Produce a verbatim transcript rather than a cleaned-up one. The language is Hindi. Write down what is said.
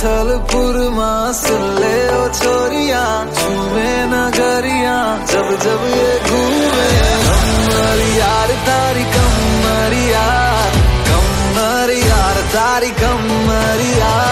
जबलपुर माँ सुन ले ओ छोरिया, झूमे नगरिया जब जब ये घूमे। कमर यार तारी कमर यार, कमर यार तारी कमर यार।